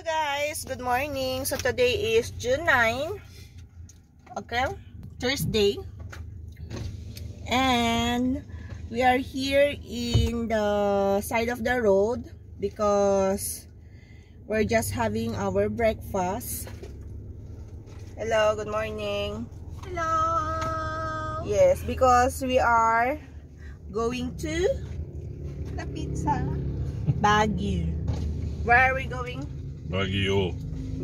Guys, good morning. So today is June 9, okay, Thursday, and we are here in the side of the road because we're just having our breakfast. Hello, good morning. Hello. Yes, because we are going to The pizza. Baguio. Where are we going? Baguio.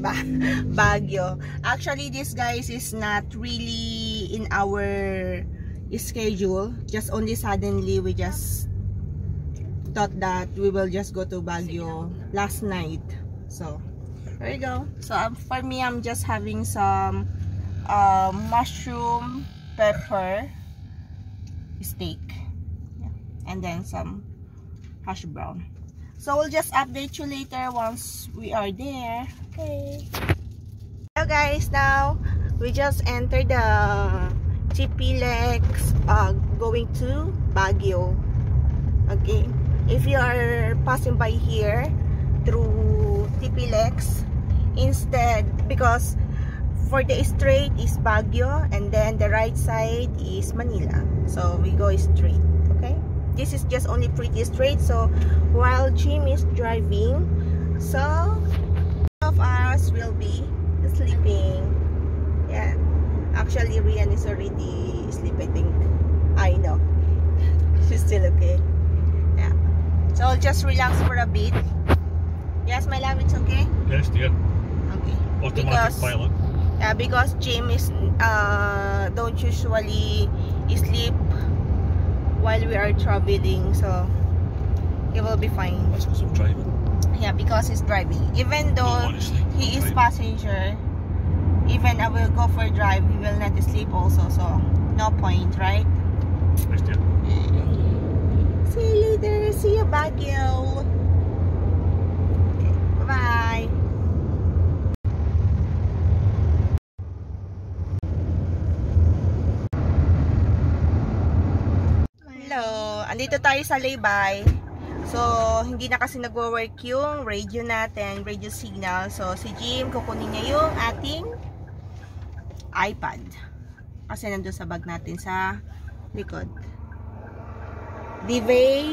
Baguio. Actually, this guys is not really in our schedule. Just only suddenly we just thought that we will just go to Baguio last night. So there you go. So for me, I'm just having some mushroom pepper steak, yeah, and then some hash brown. So we'll just update you later once we are there. Okay. Hello guys, now we just entered the TP-Lex going to Baguio. Okay. If you are passing by here through TP-Lex, instead, because for the straight is Baguio and then the right side is Manila. So we go straight. Okay. This is just only pretty straight. So while Jim is driving, so of us will be sleeping. Yeah, actually Rian is already asleep, I think. I know she's still okay. Yeah, so I'll just relax for a bit. Yes, my love, it's okay. Yes, dear. Okay. Automatic pilot. Yeah, because Jim is don't usually sleep while we are traveling, so he will be fine. That's because I'm driving. Yeah, because he's driving. Even though he is passenger, even I will go for a drive, he will not sleep also, so no point, right? Yes, dear. See you later. See you, Baguio. Okay, bye-bye. Hello, andito tayo sa laybay. So, hindi na kasi nagwo-work yung radio natin, radio signal. So, si Jim, kukunin niya yung ating iPad. Kasi nandun sa bag natin sa likod. Divay.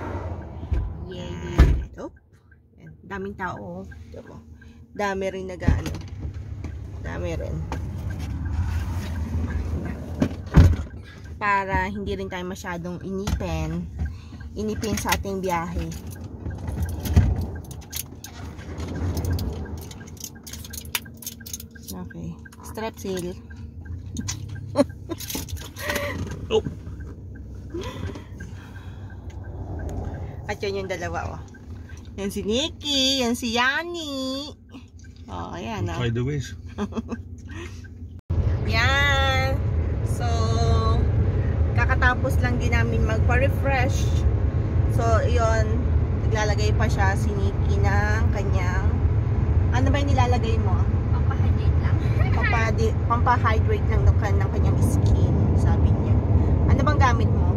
Yay. Oh, daming tao. Dami rin nag-ano. Dami rin. Para hindi rin tayo masyadong inipin sa ating biyahe. Okay, strap seal. Oh. At yun yung dalawa, oh. Yan si Nikki, yan si Yani. Oh, ayan, oh. By the ways. Yan. So kakatapos lang din namin magpa-refresh. So, yun, naglalagay pa siya si Nikki ng kanyang, ano ba yung nilalagay mo? Pampahydrate lang. Pampahydrate lang ng kanyang skin, sabi niya. Ano bang gamit mo?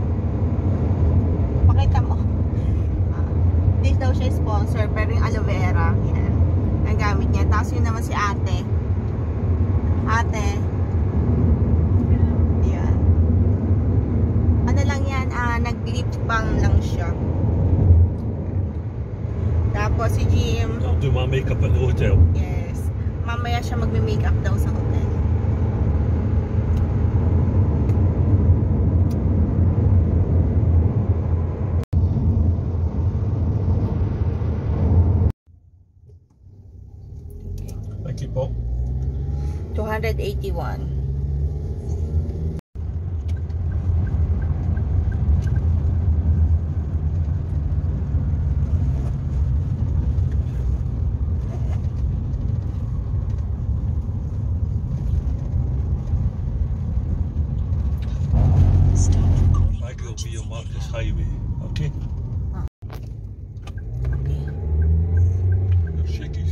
Pakita mo. This daw siya sponsor, pero yung aloe vera, yan, ang gamit niya. Tapos yun naman si ate. Ano lang yan, nag-lip balm lang siya. Tapos si Jim, I'll do my makeup at the hotel. yes, mamaya siya magme-makeup daw sa hotel. Thank you, Paul. 281. Baguio will be your Marcus Highway. Okay? Okay. No shakies.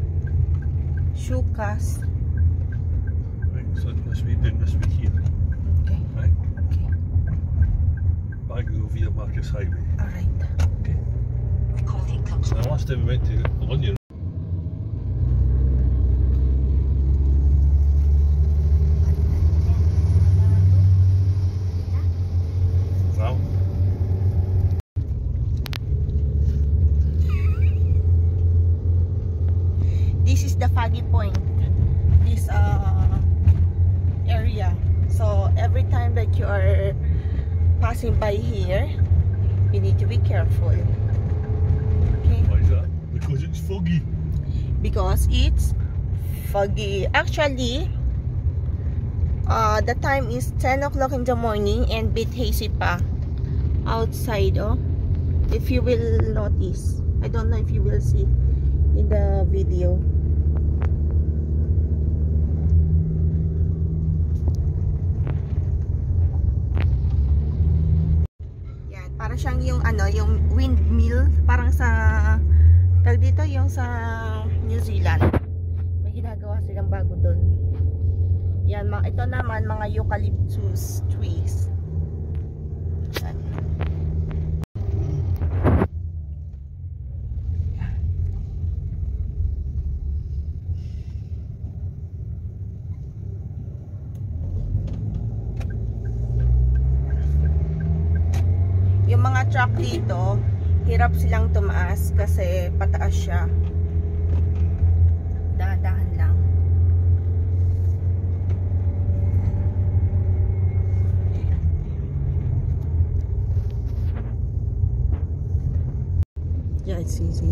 Shukas. Right, so this week here. Okay. Right? Okay. Baguio via Marcus Highway. Alright. Okay. So last time we went to London. This is the foggy point. This area. So every time that you are passing by here, you need to be careful. Okay? Why is that? Because it's foggy. Because it's foggy. Actually, the time is 10 o'clock in the morning and bit hazy pa outside. Oh, if you will notice, I don't know if you will see in the video. Yan, para siyang yung ano, yung windmill, parang sa tag dito yung sa New Zealand. May ginagawa silang bago doon. Yan, ito naman mga eucalyptus trees. Yan. Yung mga truck dito, hirap silang tumaas kasi pataas siya. Dahan-dahan lang. Yeah, it's easy.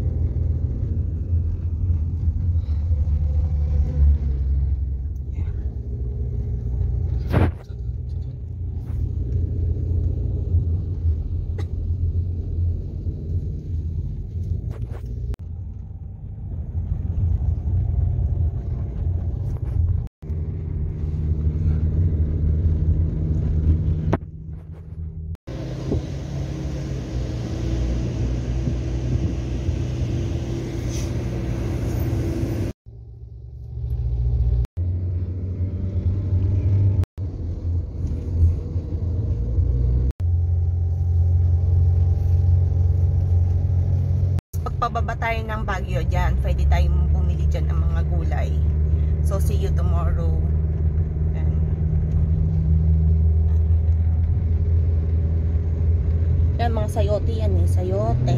Pababa tayo ng Baguio dyan, pwede tayong bumili dyan ng mga gulay. So see you tomorrow. Yan mga sayote yan eh, sayote.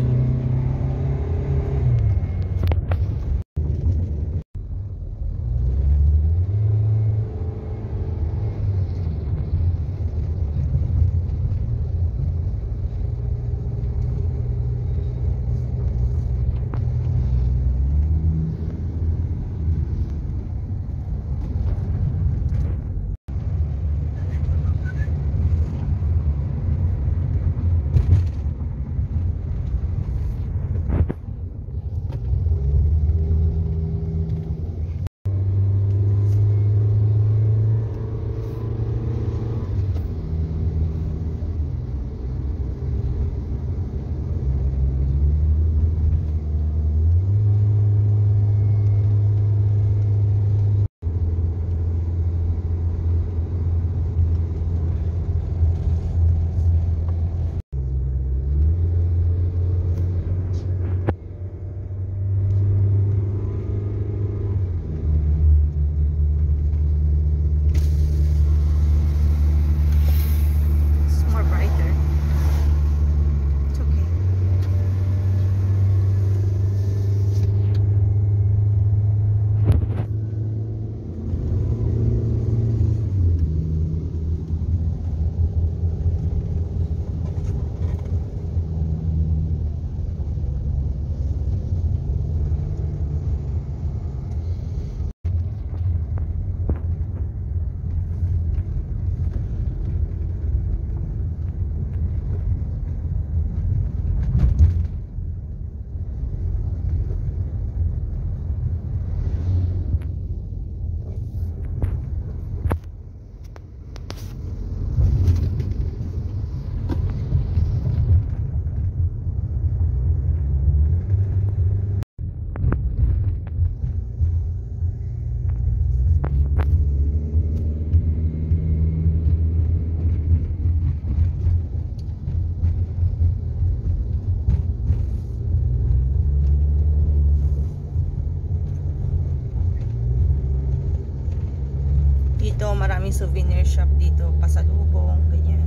Dito maraming souvenir shop dito, pasalubong, ganyan.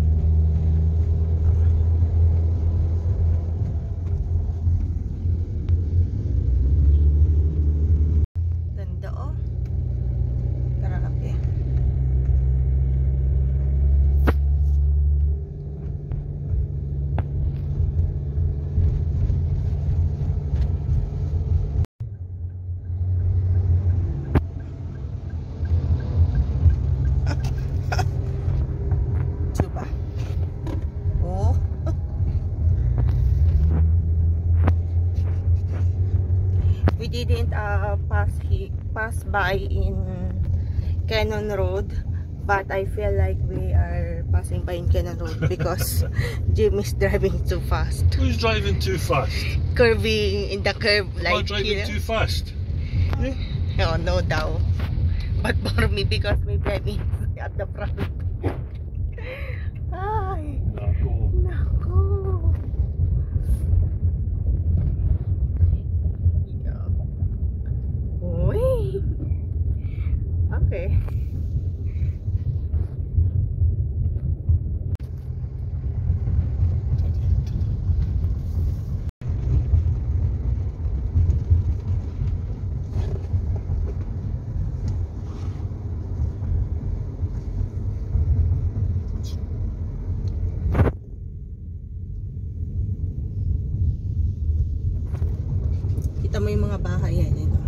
We didn't pass by in Cannon Road, but I feel like we are passing by in Cannon Road because Jim is driving too fast. Who's driving too fast? Curving in the curve Am I like driving here. too fast? Oh, no daw. But for me, because my baby is at the front. Ay, No. nako. Yeah. Uy. Okay. Kita mo yung mga bahay yan,